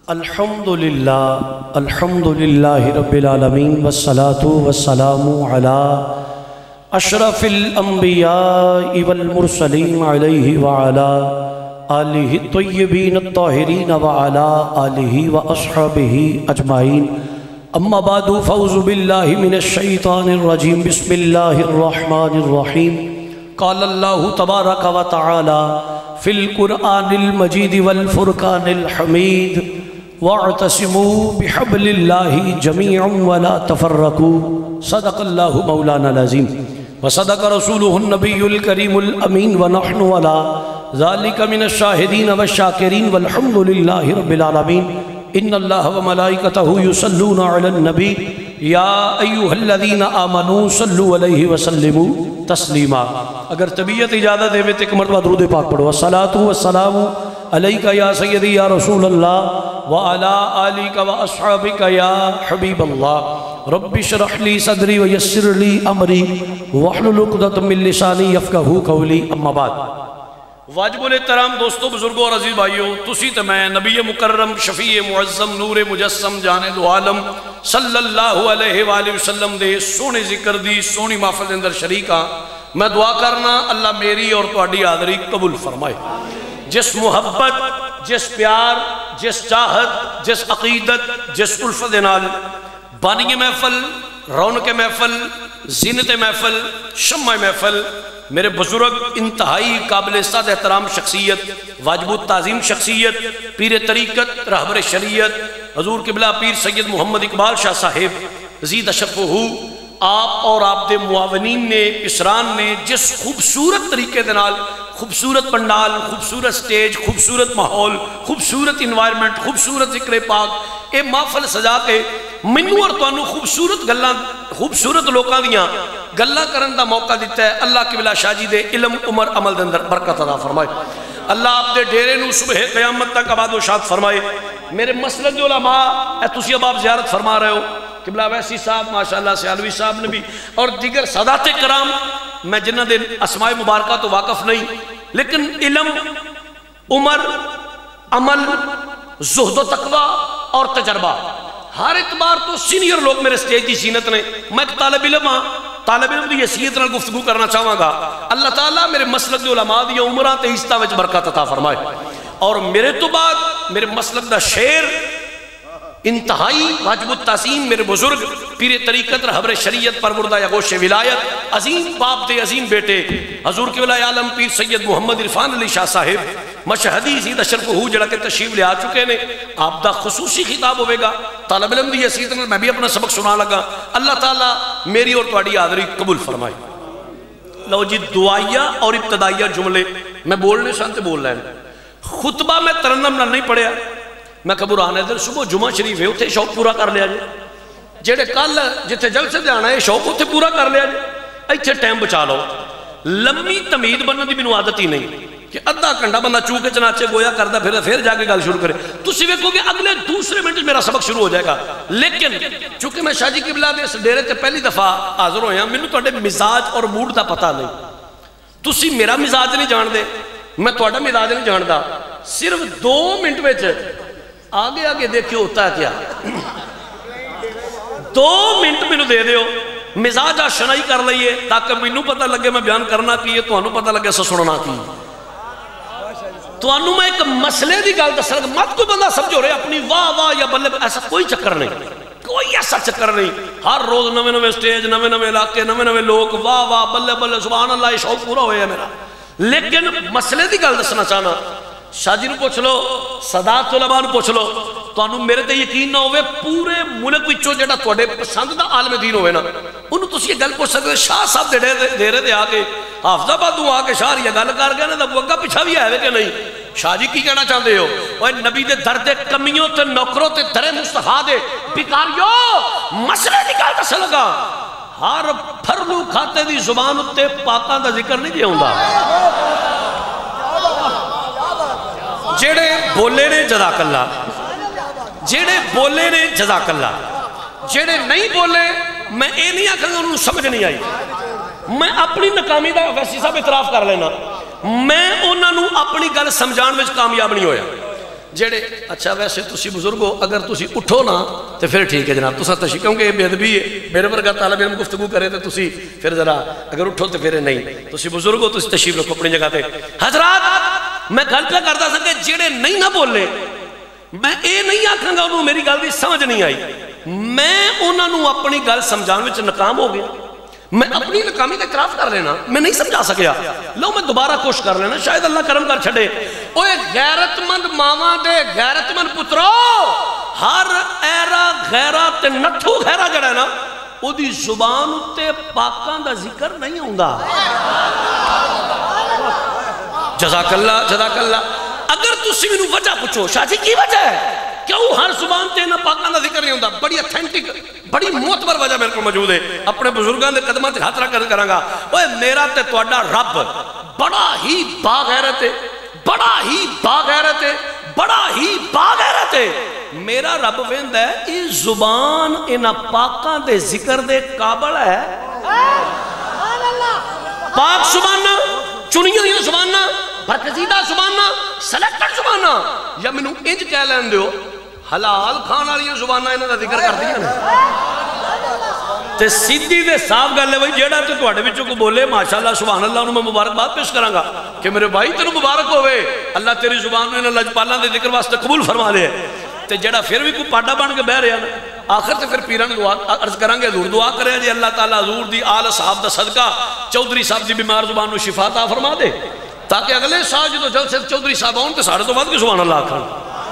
الحمدللہ رب العالمین والصلاة والسلام علی اشرف الانبیاء والمرسلین علیہ وعلا آلہ الطیبین الطاہرین وعلا آلہ واصحابہ اجمعین اما بعد فاعوذ باللہ من الشیطان الرجیم بسم اللہ الرحمن الرحیم قال اللہ تبارک و تعالی فی القرآن المجید والفرقان الحمید وَاعْتَصِمُوا بِحَبْلِ اللَّهِ جَمِيعًا وَلَا تَفَرَّقُوا صدق اللہ مولانا العظیم وصدق رسولہ النبی الکریم الامین ونحن علی ذالک من الشاہدین والشاکرین والحمد للہ رب العالمین ان اللہ وملائکتہ یصلون علی النبی یا ایہا الذین آمنوا صلوا علیہ وسلموا تسلیما۔ اگر طبیعت اجازت دے ایک مرتبہ درود پاک پڑھو الصلاۃ والسلام علیکہ یا سیدی یا رسول اللہ وعلا آلکہ واصحابکہ یا حبیب اللہ رب اشرح لی صدری ویسر لی امری واحلل عقدۃ من لسانی یفقہوا قولی اما بعد۔ واجب الاحترام دوستو بزرگوں اور عزیز بھائیوں، تسی تے میں نبی مکرم شفیع معظم نور مجسم جان دو عالم صلی اللہ علیہ وآلہ وسلم دے سونے ذکر دی سونی محفل اندر شریکاں۔ میں دعا کرنا اللہ میری اور تہاڈی حاضری قبول فرمائے۔ جس محبت، جس پیار، جس چاہت، جس عقیدت، جس الفت نال بانی محفل، رونق محفل، زینت محفل، شمع محفل، میرے بزرگ انتہائی قابل صد احترام شخصیت، واجب التعظیم شخصیت، پیر طریقت، رہبر شریعت حضور قبلہ پیر سید محمد اقبال شاہ صاحب زید اشرفہ، آپ اور آپ دے معاونین نے، اسران نے جس خوبصورت طریقے دنال خوبصورت پنڈال، خوبصورت سٹیج، خوبصورت ماحول، خوبصورت انوائرمنٹ، خوبصورت ذکر پاک اے محفل سجا کے منو اور توانو خوبصورت لوکاں دیاں گلاں کرن دا موقع دیتا ہے۔ اللہ قبلہ شاہ جی دے علم عمر عمل دے اندر برکت عطا فرمائے۔ اللہ آپ دے ڈیرے نو صبح قیامت تک آباد و شاد فرمائے۔ میرے مسلک جو علماء اے تسی اب آپ زیارت فرما رہے ہو، قبلہ ویسی صاحب ماشاءاللہ سیالوی صاحب نے بھی اور دیگر سادات کرام، میں جنہ دے اسماء مبارکہ تو واقف نہیں، لیکن علم عمر عمل زہد و تقوی اور تجربہ ہر اعتبار تو سینئر لوگ میرے سٹیج دی زینت نے۔ میں ایک طالب علم ہاں، طالب علم دی حیثیت نال گفتگو کرنا چاہوں گا۔ اللہ تعالیٰ میرے مسلک دی علماء دی عمرہ تے حصہ وچ برکت عطا فرمائے۔ اور میرے تو بعد میرے مسلک دا شیر انتہائی واجب التعظیم میرے بزرگ پیر طریقت رہبر شریعت پروردہ یا گوش ولایت عظیم باپ دے عظیم بیٹے حضور قبلہ عالم پیر سید محمد عرفان علی شاہ صاحب مشہدی زید اشرفہ جڑا کے تشریف لے آ چکے نے۔ آپ دا خصوصی خطاب ہوئے گا، طالب علم دی حیثیت میں بھی اپنا سبق سنا لگا۔ اللہ تعالیٰ میری اور تہاڈی حاضری قبول فرمائے۔ لو جی دعائیہ اور ابتدائیہ جملے میں بولنے شانتے بول رہے ہیں۔ خطبہ میں ترنم نہ نہیں پڑھیا، میں قبر آنے دن صبح جمعہ شریف ہے اتھے شوق پورا کر لیا جائے، جیڑے کل جتے جلسے دے آنا ہے شوق اتھے پورا کر لیا جائے، ایتھے ٹائم بچا لو۔ لمبی تمہید بننے دی مینوں عادت ہی نہیں کہ ادھا گھنٹہ بندہ چوکے چنانچے گویا کردا پھر جا کے گل شروع کرے، تسی ویکھو گے اگلے دوسرے منٹ میرا سبق شروع ہو جائے گا۔ لیکن چونکہ میں شاہ جی قبلہ دے اس ڈیرے تے پہلی دفعہ حاضر ہویا، مینوں تہاڈے مزاج اور موڈ دا پتہ نہیں، تسی میرا مزاج نہیں جان دے، میں تہاڈا مزاج نہیں جاندا، صرف 2 منٹ وچ آگے آگے دیکھیں ہوتا ہے کیا۔ 2 منٹ میں دے دیو، مزاج آشنائی کر لئیے تاکہ میں پتہ لگے میں بیان کرنا کی ہے، تو انہوں پتہ لگے سننا کی۔ تو انہوں میں ایک مسئلے دی گل دس لگا، مت کوئی بندہ سمجھو رہے اپنی واہ واہ یا بلے، ایسا کوئی چکر نہیں، کوئی ایسا چکر نہیں۔ ہر روز نوے نوے سٹیج، نوے نوے علاقے، نوے نوے لوگ، واہ واہ بلے بلے سبحان اللہ، یہ شوق پورا ہویا ہے میرا۔ لیکن مسئلے دی گل دسنا چاہنا، شاہ جی نو پوچھ لو، سادات علماء نو پوچھ لو، تو انہوں میرے تے یقین نہ ہوئے پورے ملک وچوں جڑا تواڈے پسند دا عالم دین ہوئے نا، انہوں تسی یہ گل پوچھ سکتے شاہ صاحب دے ڈیرے دے آ کے حافظ آبادوں آ کے شاہ یہ گل کر گئے نا، تو اگا پیچھا بھی ہے کہ نہیں؟ شاہ جی کی کہنا چاہتے ہو؟ اوہ نبی دے درد کمیوں تے نوکروں تے درے مصطفیٰ دے بیکاریوں مسئلے نکال دس لگا، ہر پھرلو کھاتے دی زبان تے پاکاں دا ذکر نہیں جے ہوندا۔ جیڑے بولے نے جزاک اللہ، جیڑے بولے نے جزاک اللہ، جیڑے نہیں بولے میں اے نہیں آکھاں گا انہوں سمجھ نہیں آئی۔ میں اپنی ناکامی دا ویسی صاحب اعتراف کر لینا، میں انہوں اپنی گل سمجھان میں کامیاب نہیں ہویا۔ جڑے اچھا ویسے تسی بزرگ ہو اگر تسی اٹھو نا تو پھر ٹھیک ہے جناب تسا تشریف کیونکہ یہ بے ادبی ہے میرے ورگا طالب علم گفتگو کرے تو تسی پھر ذرا اگر اٹھو تو پھر نہیں تسی بزرگ ہو تسی تشریف رکھو اپنی جگہ تے حضرات میں گل پہ کرتا سا کہ جڑے نہیں نہ بولے میں اے نہیں آکھاں گا انہوں میری گل بھی سمجھ نہیں آئی میں انہوں اپنی گل سمجھان وچ ناکام ہو گیا میں اپنی ناکامی کا اعتراف کر لینا میں نہیں سمجھا سکیا لو میں دوبارہ کوشش کر لینا شاید اللہ کرم کر چھڑے اوے غیرت مند ماواں دے غیرت مند پترو ہر ایرا غیرہ تے نٹھو غیرہ جڑا ہے نا او دی زبان تے پاکاں دا ذکر نہیں ہوندا جزاک اللہ اگر تسی مینوں وجہ پوچھو شاہ جی کی وجہ ہے کیوں ہر زبان تے نہ پاکاں دا ذکر نہیں ہوندا بڑی اتھینٹک بڑی معتبر وجہ میرے کو موجود ہے اپنے بزرگاں دے قدماں تے ہاتھ رکھ کراں گا اوے میرا تے تہاڈا رب بڑا ہی باغیرت ہے بڑا ہی باغیرت ہے بڑا ہی باغیرت ہے میرا رب ویندا ہے یہ زبان انہاں پاکاں دے ذکر دے قابل ہے پاک زباناں چنیاں ہوئیاں زباناں برگزیدہ زباناں سلیکٹڈ زباناں یا مینوں انج کہہ لین دیو حلال کھان والیاں زباناں انہاں دا ذکر کردیاں نے تے سیدھی تے صاف گل ہے بھائی جیڑا تے تواڈے وچوں کو بولے ماشاءاللہ سبحان اللہ انہوں میں مبارکباد پیش کراں گا کہ میرے بھائی تینوں مبارک ہوئے اللہ تیری زبان نوں انہاں لجپالاں دے ذکر واسطے قبول فرما لے تے جیڑا پھر بھی کوئی پاڈا بن کے بہ رہا نا آخر تے پھر پیراں نوں دعا عرض کران گے حضور دعا کرے جی اللہ تعالیٰ حضور دی آل صاحب دا صدقہ چودھری صاحب دی بیمار زبان نوں شفا عطا فرما دے تاکہ اگلے سال جدوں جلسے چودھری صاحب آؤن تے ساڑھے تو بعد کے سبحان اللہ آکھن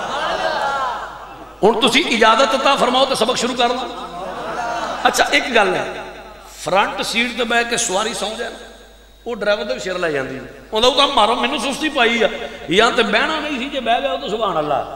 ہن تسی اجازت عطا فرماؤ تے سبق شروع کر لو اچھا ایک گل ہے فرنٹ سیٹ تے بیٹھ کے سواری سو جائے وہ ڈرائیور تے شیر لے جاندی اوندا تو مارو مینوں سستی پائی ہے یا تے بہنا نہیں سی جے بہ گیا تو سبحان اللہ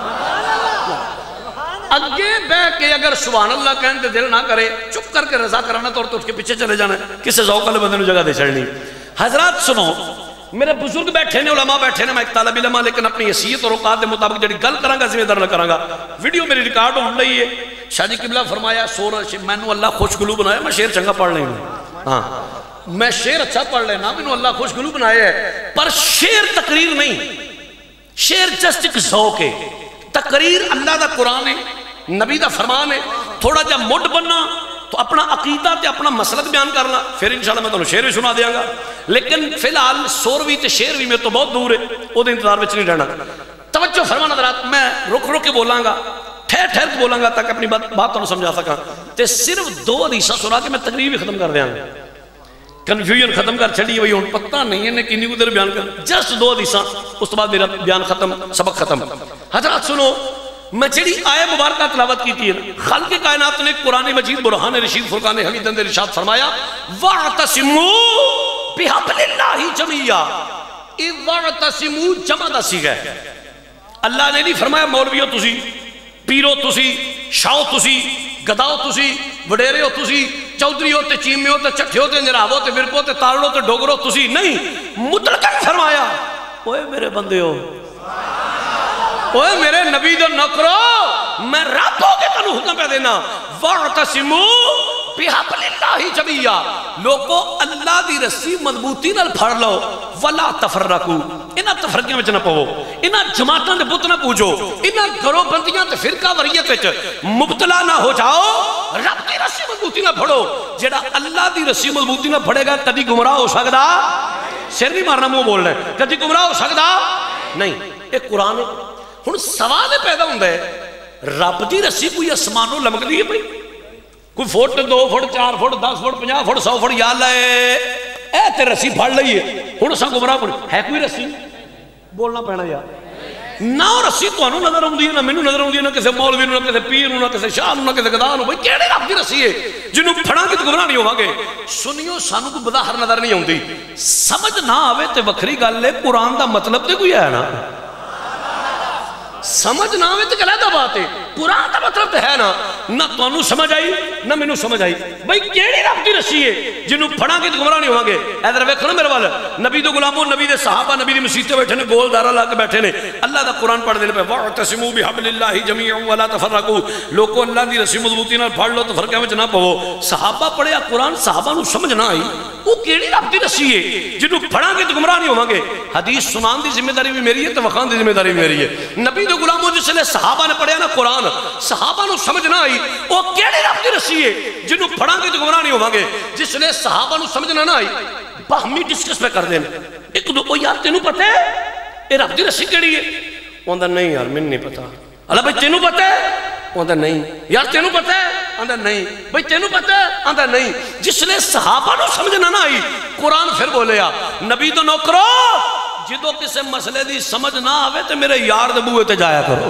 اگے بہ کے اگر سبحان اللہ کہن تے دل نہ کرے چپ کر کے رضا کرانا طور تے اٹھ کے پیچھے چلے جانا کسے ذوق والے بندے نوں جگہ دے چھڑنی حضرات سنو میرے بزرگ بیٹھے نے علماء بیٹھے نے میں ایک طالب علم لیکن اپنی حیثیت اور اوقات کے مطابق جڑی گل کراں گا ذمہ دار نہ کراں گا ویڈیو میری ریکارڈ ہون لئی ہے شاہ جی قبلہ فرمایا سورج مینوں اللہ خوش گلو بنایا میں شعر چنگا پڑھ لینا ہاں میں شعر اچھا پڑھ لینا مینوں اللہ خوش گلو بنایا ہے پر شعر تقریر نہیں شعر جسٹ ایک ذوق ہے تقریر اللہ دا قرآن ہے نبی دا فرمان ہے تھوڑا جا مڈ بننا تو اپنا عقیدہ تے اپنا مسلک بیان کرنا پھر انشاءاللہ میں تمہیں شعر بھی سنا دیاں گا لیکن فی الحال سوروی تے شعر بھی میں تو بہت دور ہے وہ دے انتظار میں نہیں رہنا توجہ فرمان حضرات میں رک رک کے بولاں گا ٹھہر ٹھہر کے بولاں گا تاکہ اپنی بات تمہیں سمجھا سکاں تے صرف دو حدیثہ سنا کے میں تقریر بھی ختم کر دیاں گا کنفیوژن ختم کر چھڑی ہوئی ہوں پتہ نہیں ہے نے کنی کو دیر بیان کر جسٹ دو حدیثہ اس تو بعد میرا بیان ختم سبق ختم حضرات سنو میں جڑی آئے مبارکہ تلاوت کی تھی خلق کائنات نے قرآن مجید برہان رشید فرقان حمید اندر ارشاد فرمایا وَاعْتَصِمُوا بِحَبْلِ اللَّهِ جَمِيعًا وَاعْتَصِمُوا جمع دا سیغہ ہے اللہ نے نہیں فرمایا مولویو تسی پیرو تسی شاو تسی گداؤ تسی وڈیرے ہو تسی چودری ہو تے چیمے ہو تے چٹھے ہو تے نراو تے ورکو تے تارڑو تے ڈوگرو تسی نہیں مطلقاً فرمایا اوے میرے بندے ہو اوے میرے نبی دو نکرو میں رب ہو کے تنو حکم پہ دینا وَاعْتَصِمُوا بِحَبْلِ اللَّهِ جَمِيعًا لوگو اللہ دی رسی مضبوطی نال پھڑ لو وَلَا تَفَرَّقُوا انہاں تفرقیاں وچ نہ پو انہاں جماعتاں دے بت نہ پوجو انہاں گھروں بندیاں تے فرقہ وریت وچ مبتلا نہ ہو جاؤ رب دی رسی مضبوطی نہ پھڑو جڑا اللہ دی رسی مضبوطی نہ پھڑے گا کدی گمراہ ہو سکدا سر نہیں مارنا منہ بولنا ہے کدی گمراہ ہو سکدا نہیں ایک قرآن ہن سوال پیدا ہوندا ہے رب دی رسی کوئی اسمانوں لمک دی ہے بھئی کوئی foot 2 foot 4 foot 10 foot 50 foot 100 foot یا اللہ اے تے رسی پھڑ لئیے ہن اساں گمراہ کوئی ہے کوئی رسی بولنا پینا یار نہ رسی تانوں نظر آوندی ہے نہ مینوں نظر آوندی ہے نہ کسے مولوی نوں نہ کسے پیر نوں نہ کسے شاہ نوں نہ کسے گدا نوں بھئی کیڑے رب دی رسی ہے جنوں پھڑاں گے تے گمراہ نہیں ہوواں گے سنیو سانوں کوئی بظاہر نظر نہیں آوندی سمجھ نہ آوے تے وکھری گل ہے قرآن دا مطلب تے کوئی ہے نا سمجھ نہ آوے تے علیحدہ بات ہے قرآن دا مطلب تے ہے نا نہ تانوں سمجھ آئی نہ مینوں سمجھ آئی بھئی کیڑی رب دی رسی ہے جنوں پھڑاں گے تے گمراہ نہیں ہوواں گے ادھر ویکھو نا میرے وال نبی دے غلاموں نبی دے صحابہ نبی دی مسجد تے بیٹھے نے گول دارا لا کے بیٹھے نے اللہ دا قرآن پڑھ دے پے واعتصموا بحبل اللہ جميعا ولا تفرقوا لوگوں اللہ دی رسی مضبوطی نال پھڑ لو تے فرقے وچ نہ پو صحابہ پڑھیا قرآن صحابہ نوں سمجھ نہ آئی وہ کیڑی رب دی رسی ہے جنوں پھڑاں گے تے گمراہ نہیں ہوواں گے حدیث سنان دی ذمہ داری بھی میری ہے تے وکھان دی ذمہ داری بھی میری ہے نبی دے دے غلاموں جس لئے صحابہ نے پڑھیا نا قرآن صحابہ نو سمجھ نہ آئی وہ کیڑے رب دی رسی ہے جنہوں پڑھاں گے تو گمراہ نہیں ہوں گے جس لئے صحابہ نو سمجھ نہ آئی باہمی ڈسکس پہ کر دینا ایک دو او یار تینوں پتہ ہے یہ رب دی رسی کیڑی ہے وہ اندر نہیں یار من نہیں پتا اللہ بھائی تینوں پتہ ہے وہ اندر نہیں یار تینوں پتہ ہے اندر نہیں بھائی تینوں پتہ ہے اندر نہیں جس لئے صحابہ نو سمجھنا نہ آئی قرآن پھر بولیا نبی تو نوکرو جدو کسے مسئلے دی سمجھ نہ آوے تو میرے یار دے بوئے تے جایا کرو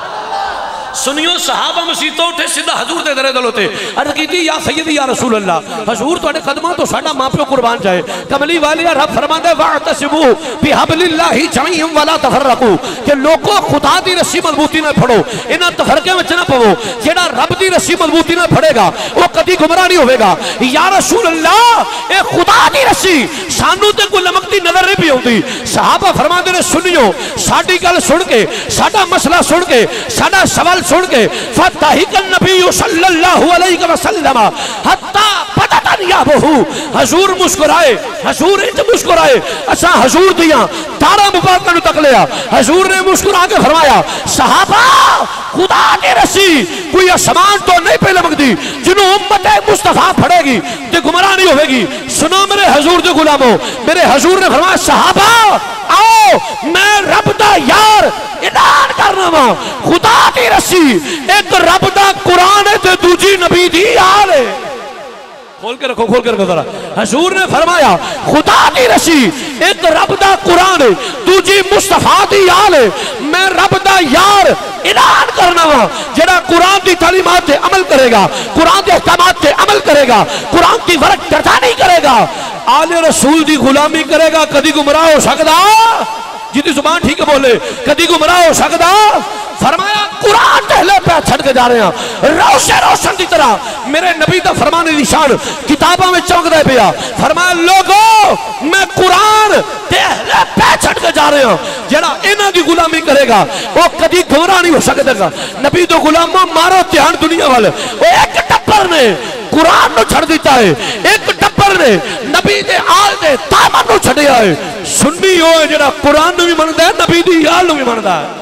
سنیو صحابہ مسیطوں اٹھے سیدھا حضور تے درے دل ہوتے عرض کی تھی یا سیدی یا رسول اللہ حضور تو اٹھے قدمہ تو ساڑھا ماں پہ قربان جائے کملی والی رب فرمان دے وَاعْتَسِبُوا بِحَبْلِ اللَّهِ جَمِيعًا وَلَا تَفَرَّقُوا کہ لوگوں خدا دی رسی مضبوطی نہ پھڑو انہاں تفرقے میں چنہ پڑو جیڑا رب دی رسی مضبوطی نہ پھڑے گا وہ کدی گمراہ نہیں ہوئے گا یا رسول اللہ اے خدا دی رسی سانو تے کوئی لمکتی نظر نہیں بھی ہوتی صحابہ فرمان دے سنیو ساڑھی گل سن کے ساڑھا مسئلہ سن کے ساڑھا سوال سن کے فتحق النبی صلی اللہ علیہ وسلم حتی بدتن یا بہو حضور مسکرائے حضور انت مسکرائے اچھا حضور دیا تارا مبارکہ نو تک لیا حضور نے مسکرا کے فرمایا صحابہ خدا کی رسی کوئی اسمان تو نہیں پہ لمک دی جنہوں امت مصطفیٰ پھڑے گی تے گمراہ نہیں ہوئے گی سنو میرے حضور دے غلاموں میرے حضور نے فرمایا صحابہ آؤ میں رب دا یار اعلان کرنا وا خدا دی رسی ایک رب دا قرآن ہے تے دوجی نبی دی یار ہے کھول کے رکھو ذرا حضور نے فرمایا خدا دی رسی ایک رب دا قرآن ہے دوجی مصطفیٰ دی یار ہے میں رب دا یار اعلان کرنا وا جڑا قرآن دی تعلیمات تے عمل کرے گا قرآن دے احکامات تے عمل کرے گا قرآن کی ورق کرتا نہیں کرے گا آل رسول دی غلامی کرے گا کدی گمراہ ہو سکتا جیدی زبان ٹھیک بولے کدی گمراہ ہو سکتا فرمایا قرآن پہلے پہ چھڑ کے جا رہے ہیں روشن دی طرح میرے نبی دا فرمان نشان کتابوں میں چونک دے پیا فرمایا لوگوں میں قرآن پہلے پہ چھڑ کے جا رہے ہیں جڑا انہاں دی غلامی کرے گا وہ کدی گمراہ نہیں ہو سکتا گا نبی دو غلاموں مارو تیان دنیا والے وہ ایک ٹپر نے قرآن نو چھڑ دیتا ہے ایک ٹپر نے نبی دے آل دے تامن نو چھڑیا ہے سنی ہوئے جڑا قرآن نو بھی مندہ ہے نبی دی آل نو بھی مندہ ہے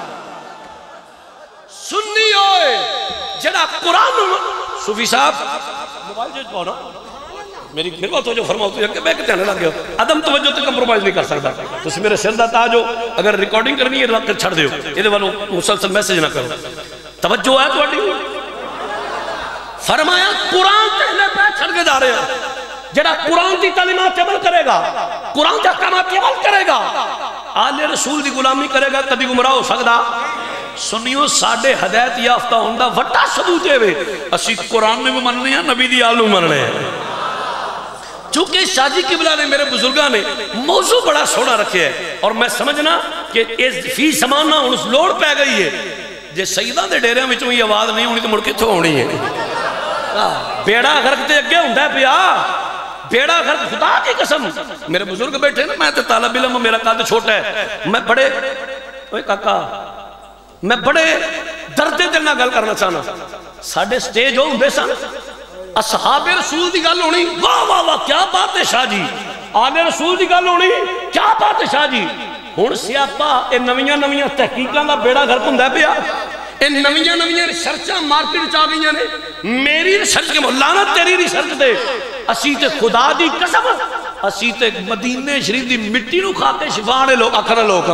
سنی ہوئے جڑا قرآن نو صوفی صاحب موبائل جیج پاؤنا میری پھر بات ہو جو فرماؤ تو یہ کہ میں کہتے ہیں لگے ہو عدم توجہ تو کمپرومائز نہیں کر سکتا تو اس میرے سر داتا آجو اگر ریکارڈنگ کرنی ہے رکھ کر چھڑ دیو یہ دے والوں مسلسل میسیج نہ کرو توجہ ہے تو اڈی فرمایا قرآن پہلے پہ چھڑ کے جا رہے ہیں جڑا قرآن کی تعلیمات عمل کرے گا قرآن کے احکامات عمل کرے گا آل رسول دی غلامی کرے گا کبھی گمراہ ہو سکتا سنیو ساڑھے ہدایت یافتہ ہوندہ وٹا ثبوتے ہوئے اسی قرآن میں بھی مننے ہیں نبی دی آلو مننے ہیں چونکہ شاہ جی قبلہ نے میرے بزرگاں نے موضوع بڑا سونا رکھے ہے اور میں سمجھنا کہ فی سمانا انس لوڑ پہ گئی ہے جے سیدہ دے ڈیرے میں چون یہ آواز نہیں ہونی تو مڑکے تو ہونی ہے بیڑا غرق تے اگے ہوندہ ہے پیا بیڑا غرق خدا کی قسم میرے بزرگ بیٹھے نا میں تے طالب علم میرا قد چھوٹا ہے میں بڑے اوے کاکا میں بڑے درد دل نہ گل کرنا چاہنا ساڑھے سٹیج ہو ہوندے سن اصحاب رسول دی گل ہونی واہ واہ واہ کیا بات ہے شاہ جی آل رسول دی گل ہونی کیا بات ہے شاہ جی ہون سیاپا اے نویاں تحقیقاں دا بیڑا غرق ہوندہ ہے پیا اے نویاں ریسرچاں مارکیٹ چاہ گئیاں نے میری ریسرچ کے مولانا تیری ریسرچ دے اسی تے خدا دی قسم اسی تے مدینے شریف دی مٹی نو کھاتے شفانے لوگ آکھنا لوگ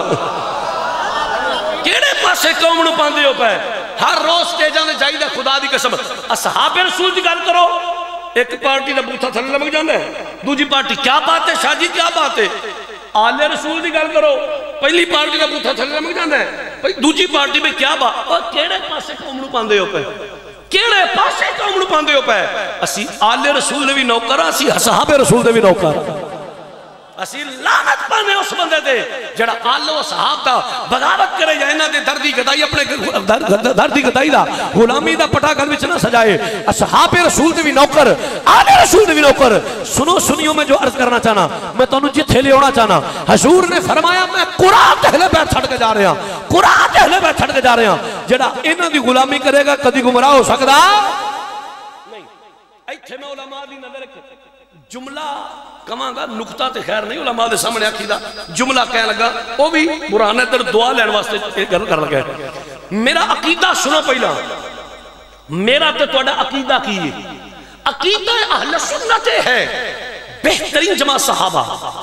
کیڑے پاسے قوم نو پاندے ہو پہ ہر روز سٹیجاں دے جائیدہ خدا دی قسم اصحاب رسول دی گل کرو ایک پارٹی دا بوتھا تھلے لمک جاندے دوجی پارٹی کیا بات ہے شاہ جی کیا بات ہے آل رسول دی گل کرو پہلی پارٹی دا بوتھا تھلے لمک جاندے دوجی پارٹی میں کیا بات اور کیڑے پاسے قوم نو پاندے ہو پہ کیڑے پاسے قوم نو پاندے ہو پہ اسی آل رسول دے بھی نوکر اسی اصحاب رسول دے بھی نوکر اسی لعنت پانے اس بندے دے جڑا آل و صحاب دا بغاوت کرے یا انہاں دے دردی گدائی اپنے دردی گدائی دا غلامی دا پٹا گل وچ نہ سجائے اصحاب رسول دے بھی نوکر آل رسول دے بھی نوکر سنیو میں جو عرض کرنا چاہنا میں تانوں جتھے لے ہونا چاہنا حضور نے فرمایا میں قرآن تہلے پہ چھڑ کے جا رہے ہیں قرآن تہلے پہ چھڑ کے جا رہے ہیں جڑا انہاں دی غلامی کرے گا کدی گمراہ ہو سکتا نہیں ایتھے میں علماء دی نظر جملہ کماں گا نکتہ تے خیر نہیں علماء دے سامنے عقیدہ جملہ کہنے لگا وہ بھی برہانہ در دعا لین واسطے کر لگا ہے میرا عقیدہ سنو پہلا میرا تے توڑا عقیدہ کی عقیدہ اہل سنت ہے بہترین جماعت صحابہ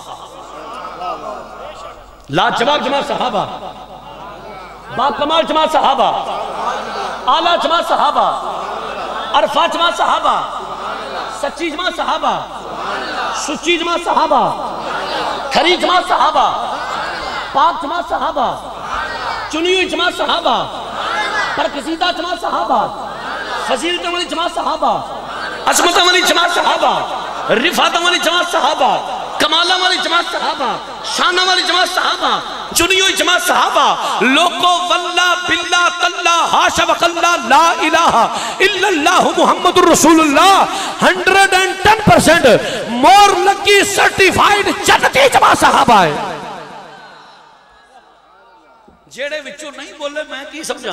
لا جواب جماعت صحابہ با کمال جماعت صحابہ اعلیٰ جماعت صحابہ عرفہ جماعت صحابہ سچی جماعت صحابہ سچی جماعت صحابہ کھری جماعت صحابہ پاک جماعت صحابہ چنی ہوئی جماعت صحابہ پرکسیدہ جماعت صحابہ فضیلت والی جماعت صحابہ عظمت والی جماعت صحابہ رفعت والی جماعت صحابہ کمالہ والی جماعت صحابہ شانہ والی جماعت صحابہ چنی ہوئی جماعت صحابہ لوگو واللہ باللہ تاللہ حاشا وقاللہ لا الہ الا اللہ محمد الرسول اللہ 110% مور لکی سرٹیفائیڈ جنتی جماعت صحابہ ہے جیڑے وچوں نہیں بولے میں کی سمجھا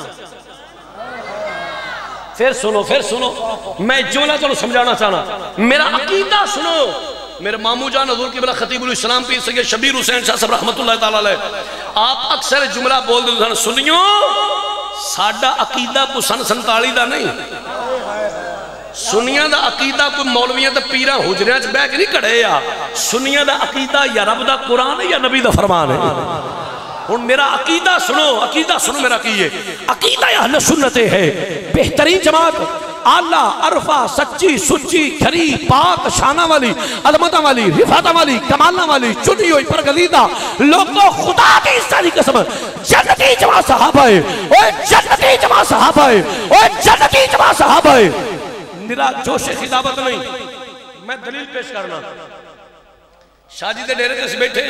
پھر سنو میں جملہ چلو سمجھانا چاہنا میرا عقیدہ سنو میرے مامو جان حضور قبلہ خطیب الاسلام پیر سید شبیر حسین شاہ صاحب رحمت اللہ تعالیٰ علیہ آپ اکثر جملہ بول دیں سنیو ساڑھا عقیدہ کو سن 47 دا نہیں سنیاں دا عقیدہ کوئی مولویاں دا پیرہ حجریاں چھ بیک نہیں کڑھے یا سنیاں دا عقیدہ یا رب دا قرآن ہے یا نبی دا فرمان ہے ان میرا عقیدہ سنو میرا کیے عقیدہ اہل سنت ہے بہترین جماعت آلہ عرفہ سچی سچی کھری پاک شانہ والی عظمتہ والی رفعتہ والی کمالہ والی چنی ہوئی پرگلیدہ لوگوں خدا کی ساری قسم جنتی جماعت صحابہ ہے اوہ جنتی جماعت صحابہ ہے اوہ جنتی جماعت صحابہ ہے میرا جوش خطابت نہیں میں دلیل پیش کرنا شاہ جی دے ڈیرے کے سے بیٹھے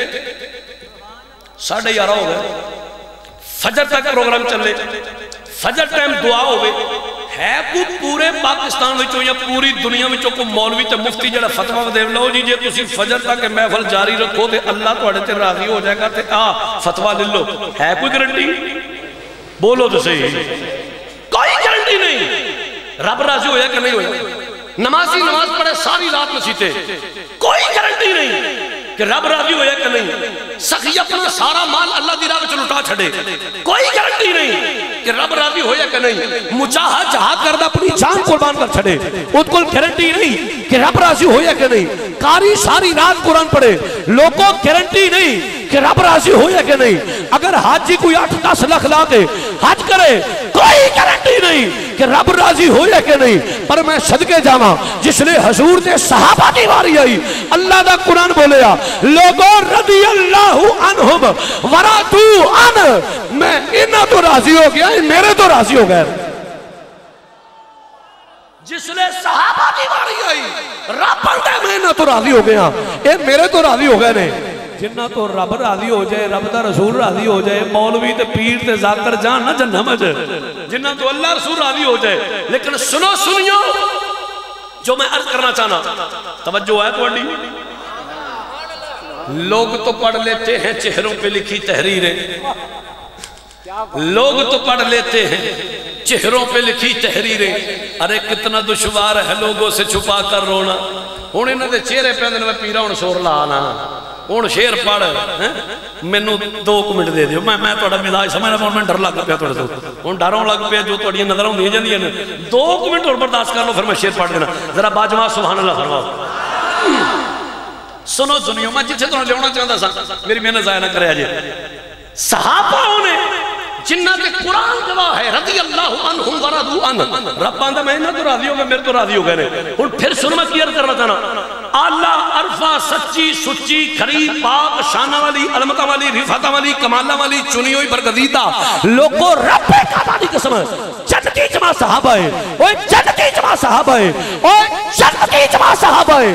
11:30 ہو گئے فجر تک پروگرام چلے فجر ٹائم دعا ہوئے ہے کو پورے پاکستان وچوں یا پوری دنیا وچوں کو مولوی تے مفتی جڑا فتوہ دے لو جی جے تسی فجر تک محفل جاری رکھو تے اللہ تواڈے تے راضی ہو جائے گا تے فتوہ لے لو ہے کوئی گارنٹی بولو تو صحیح کوئی گارنٹی نہیں رب راضی ہویا کہ نہیں ہویا نمازی نماز پڑھے ساری رات مسیتے کوئی گارنٹی نہیں کہ رب راضی ہویا کہ نہیں سخی اپنا سارا مال اللہ دی راہ وچ لٹا چھڑے کوئی گارنٹی نہیں کہ رب راضی ہویا کہ نہیں مجاہد جہاد کردہ اپنی جان قربان کر چھڑے اس کو گارنٹی نہیں کہ رب راضی ہویا کہ نہیں قاری ساری رات قرآن پڑھے لوگوں گارنٹی نہیں کہ رب راضی ہویا کہ نہیں اگر حاجی کوئی 8-10 لاکھ لا کے حج کرے کوئی گارنٹی نہیں کہ رب راضی ہویا کہ نہیں پر میں صدقے جاواں جس لئے حضور دے صحابہ کی واری آئی اللہ دا قرآن بولیا لوگوں رضی اللہ عنہم وراتو عن میں انہا تو راضی ہو گیا میرے تو راضی ہو گئے جس لئے صحابہ کی واری آئی رب بندے میں انہا تو راضی ہو گیا اے میرے تو راضی ہو گئے نہیں جنہ تو رب راضی ہو جائے رب دا رسول راضی ہو جائے مولوی تے پیر تے ذاکر جان نہ جنہ مجھے جنہ تو اللہ رسول راضی ہو جائے لیکن سنیو جو میں عرض کرنا چاہنا توجہ ہے تو انڈی لوگ تو پڑھ لیتے ہیں چہروں پہ لکھی تحریریں لوگ تو پڑھ لیتے ہیں چہروں پہ لکھی تحریریں ارے کتنا دشوار ہے لوگوں سے چھپا کر رونا انہیں نہ دے چہرے پہ اندر میں پیرا ان سور لانا ان شیر پڑھ میں نو 2 منٹ دے دیو میں توڑا مزاج سمجھنا میں ڈر لگ پیا توڑا تو ان ڈروں لگ پیا جو توڑی نظروں دے جاندی ہیں 2 منٹ اور برداشت کر لو پھر میں شیر پڑھ دینا ذرا باجماع سبحان اللہ فرماؤ سنو سنیو میں جتھے تو لیونا چاہتا سا میری محنت ضائع نہ کرے آجے صحابہ نے جنہ تے قرآن گواہ ہے رضی اللہ عنہم ورضو عنہ رب باندھا میں نہ تو راضی ہو گئے میرے تو راضی ہو گئے اور پھر سن میں کیا کرنا چاہنا اللہ عرفہ سچی سچی کھری پاک شانہ والی علمتہ والی رفعتہ والی کمالہ والی چنی ہوئی برگزیدہ لوگوں رب کعبہ دی قسم ہے جنتی جماعت صحابہ ہے اوہ جنتی جماعت صحابہ ہے اوہ جنتی جماعت صحابہ ہے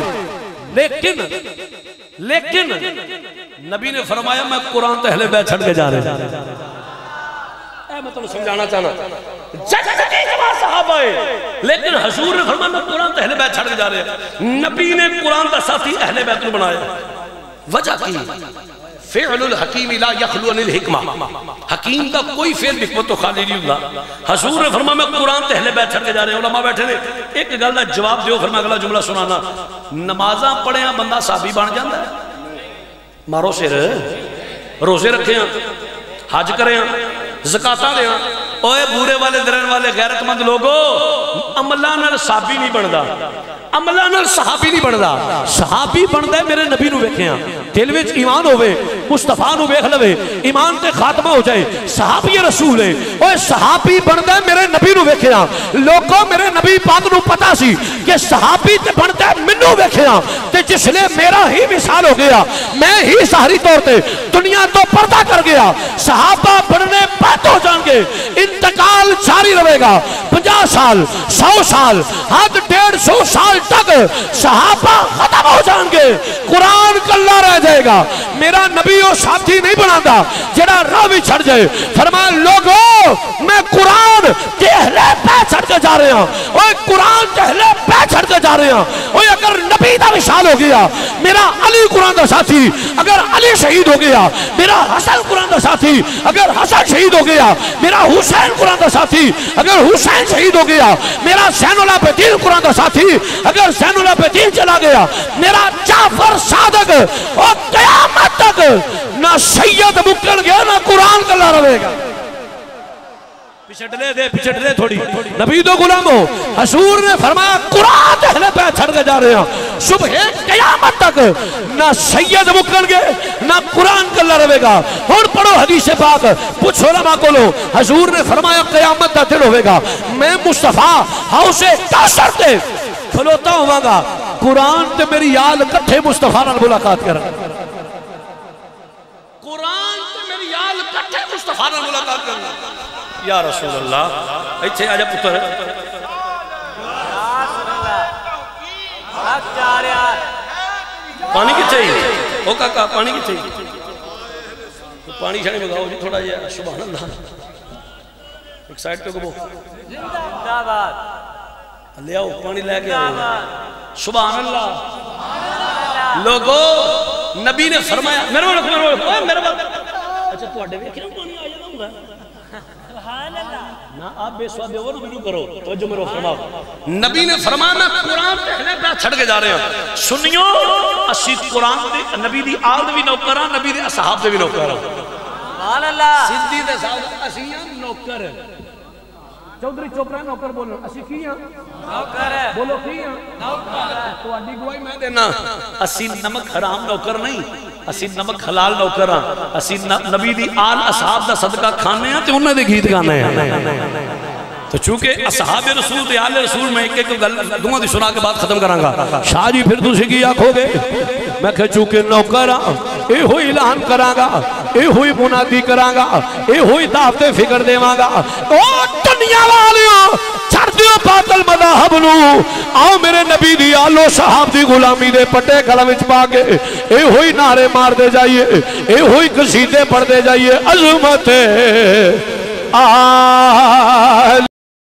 لیکن نبی نے فرمایا میں قرآن تو اہل بیت چھڑ کے جا رہے اے میں تمہیں سمجھانا چاہنا جنتی جماعت صحابہ ہے لیکن حضور نے فرمایا میں قرآن تو اہل بیت چھڑ کے جا رہے نبی نے قرآن کا ساتھی اہل بیت کو بنایا وجہ کی فعل الحکیم لا یخلو عن الحکمہ، حکیم کا کوئی فعل حکمت تو خالی نہیں ہوگا۔ حضور نے فرمایا میں قرآن تے اہل بیت چھڑ کے جا رہے ہیں، علماء بیٹھے نے ایک گل دا جواب دیو، فرمایا اگلا جملہ سنانا، نمازاں پڑھیاں بندہ صحابی بن جاندہ ہے؟ مارو سر، روزے رکھے ہیں، حج کرے ہیں، زکاتہ دے ہیں، اوے بورے والے درن والے غیرت مند لوگو، عملان صحابی نہیں بندا، عملان صحابی نہیں بندا، صحابی بندا ہے میرے نبی نو ویکھے ہیں، دل وچ ایمان ہوئے، مصطفیٰ نو ویکھ لوے، ایمان تے خاتمہ ہو جائے، صحابی رسول ہے، اوے صحابی بندا ہے میرے نبی نو ویکھے ہیں۔ لوگوں میرے نبی پاک نو پتا سی کہ صحابی تے بندا ہے منو ویکھے ہیں، تے جس لئے میرا ہی مثال ہو گیا، میں ہی ظاہری طور تے دنیا تو پردہ کر گیا، صحابہ بننے بات ہو جائیں گے، انتقال جاری رہے گا، 50 سال 100 سال حد 150 سال تک صحابہ ختم ہو جائیں گے، قرآن کلہ رہ جائے گا۔ میرا نبی اور ساتھی نہیں بناتا جڑا راوی چھڑ جائے، فرمایا لوگوں میں قرآن کے اہلِ پہ چھڑ کے جا رہے ہیں، اوہ قرآن کے اہلِ پہ چھڑ کے جا رہے ہیں۔ اوہ اگر نبی دا مثال ہو گیا میرا علی قرآن دا ساتھی، اگر علی شہید ہو گیا میرا حسن قرآن دا ساتھی، اگر حسن شہید ہو گیا میرا حسین قرآن دا ساتھی، اگر حسین شہید ہو گیا میرا زین العابدین قرآن دا ساتھی، اگر زین العابدین چلا گیا میرا جعفر صادق، اور قیامت تک نہ سید مکن گیا نہ قرآن کلا رہے گا۔ پچھٹ لے تھوڑی نبی تو غلام ہو، حضور نے فرمایا قرآن اہل پہ چھڑ کے جا رہے ہیں، صبح قیامت تک نہ سید مکن گے نہ قرآن کلا رہے گا۔ اور پڑھو حدیث پاک، پوچھ علماء کو لو، حضور نے فرمایا قیامت کا دن ہوئے گا، میں مصطفیٰ حوض کوثر تے کھلوتا ہوں گا، قرآن تے میری یاد کٹھے مصطفیٰ نال ملاقات کر، قرآن تے میری یاد کٹھے مصطفیٰ نال ملاقات کر۔ یا رسول اللہ ایتھے آجا پتر پانی کی چاہیے، او کاکا پانی کی چاہیے، پانی چھانے بگاؤ جی تھوڑا جا، سبحان اللہ، ایک سائٹ پہ کبھو لے آؤ پانی لے کے آؤ، سبحان اللہ۔ لوگو نبی نے فرمایا میرے بات اچھا تو اڈے ویکھیں پانی آ جانا ہوں گا نا، آپ بے سواد دے وہ نبی کرو توجہ میرے فرماؤ، نبی نے فرمایا میں قرآن پہلے پہ چھڑ کے جا رہے ہیں، سنیو اسی قرآن دے نبی دی آل دے بھی نوکر ہیں، نبی دے اصحاب دے بھی نوکر ہیں، سبحان اللہ، سدھی دے صاحب اسیاں نوکر ہیں، چودھری چوپڑا نوکر بولو، اسی کی ہیں نوکر ہے، بولو کی ہیں نوکر ہے، تو اڈی گواہی میں دینا، اسی نمک حرام نوکر نہیں، اسی نمک حلال نوکر ہیں، اسی نبی دی آل اصحاب دا صدقہ کھانے ہیں تے انہیں دے گیت گانے ہیں۔ تو چونکہ اصحاب رسول تے آل رسول میں ایک گل دعا دی سنا کے بعد ختم کروں گا، شاہ جی پھر تسی کی آکھو گے، میں کہ چونکہ نوکر ہاں اے ہوئی اعلان کراں گا، اے ہوئی منادی کراں گا، اے ہوئی دعوت فکر دیواں گا، او دنیا والیاں چھڑ دیو باطل مذاہب نو، آؤ میرے نبی دی آلو صحاب دی غلامی دے پٹے گھلا وچ پا کے اے ہوئی نعرے مار دے جائیے، اے ہوئی قصیدے پڑھ دے جائیے، عظمت آل